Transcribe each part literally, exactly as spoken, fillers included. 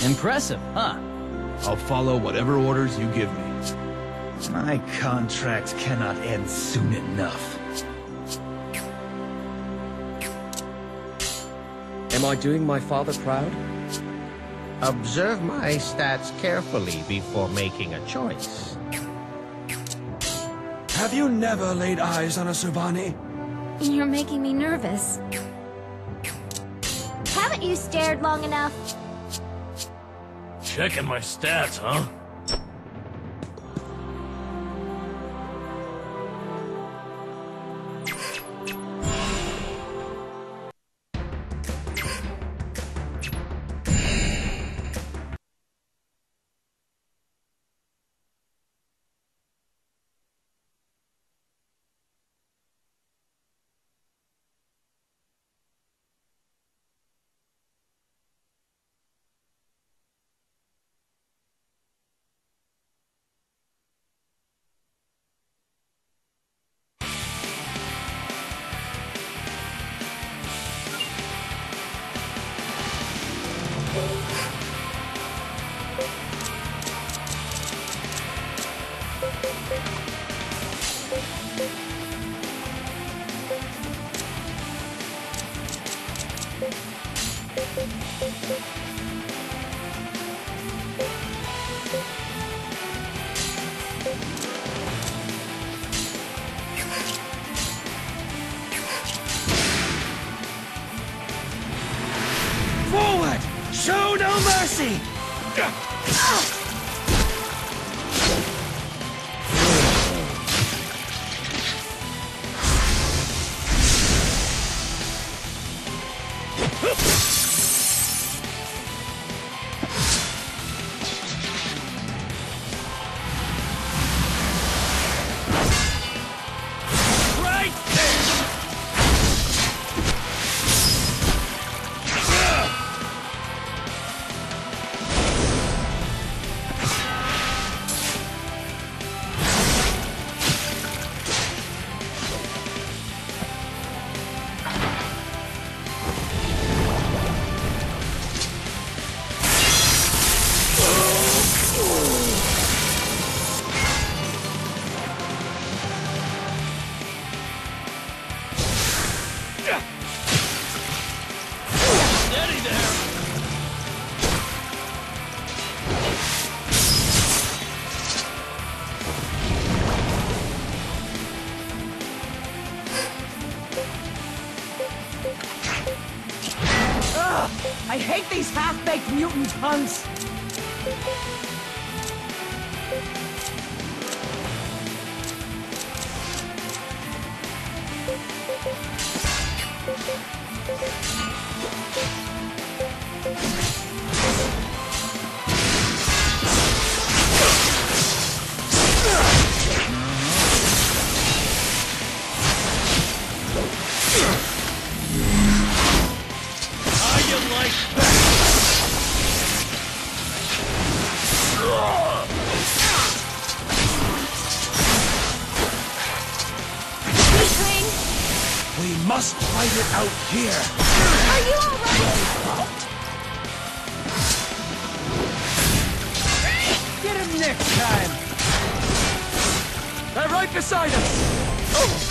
Impressive, huh? I'll follow whatever orders you give me. My contract cannot end soon enough. Am I doing my father proud? Observe my stats carefully before making a choice. Have you never laid eyes on a Subani? You're making me nervous. Haven't you stared long enough? Checking my stats, huh? Forward! Show no mercy! I hate these half-baked mutant hunts! We must fight it out here! Are you alright? Get him next time! They're right beside us! Oh.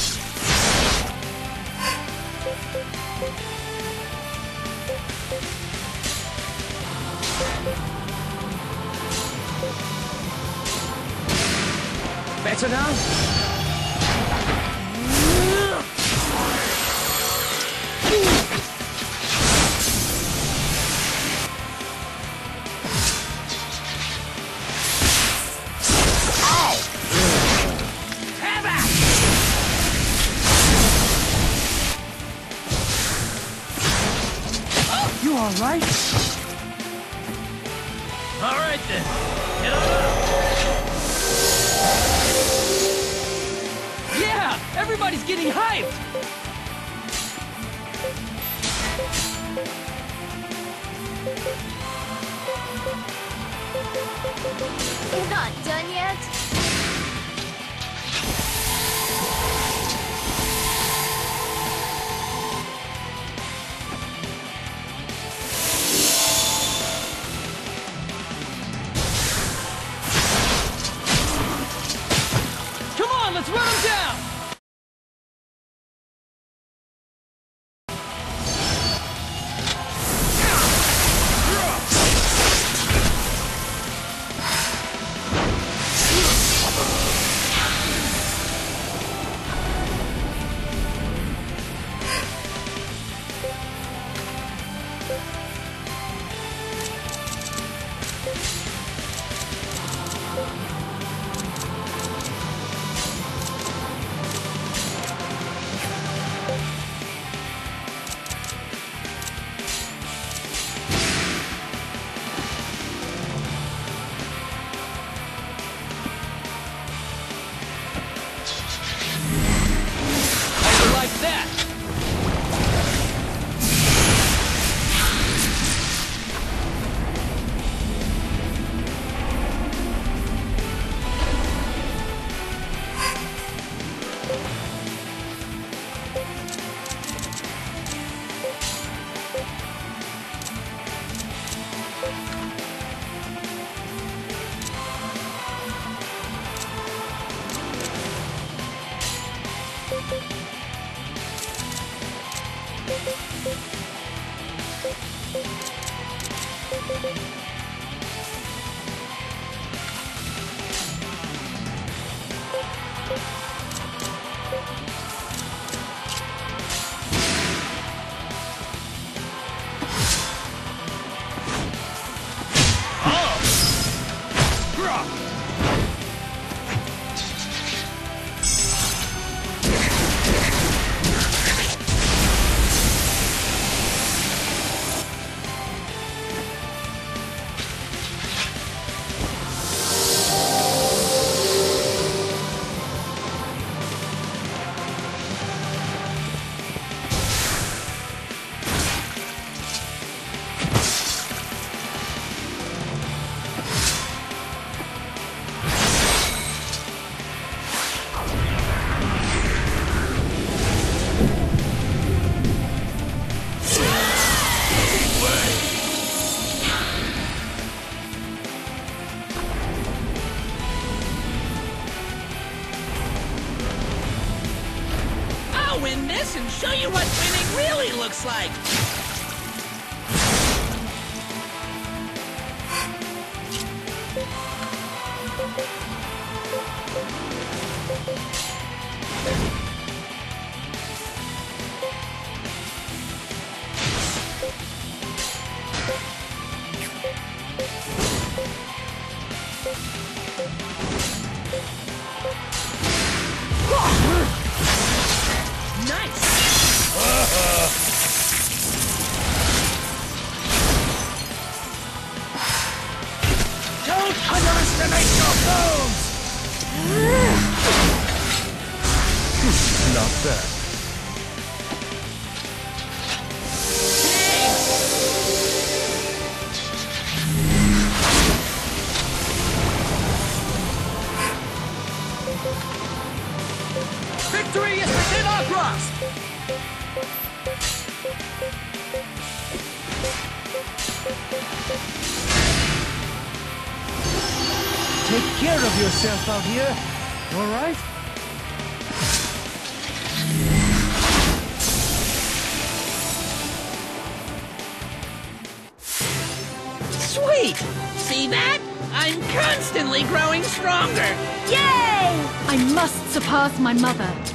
Better now? You all right? All right then. Get on up. Yeah! Everybody's getting hyped! We're not done yet? Win this and show you what winning really looks like. Underestimate your foes! Not bad. Victory is within our grasp! Take care of yourself out here, all right? Sweet! See that? I'm constantly growing stronger! Yay! I must surpass my mother.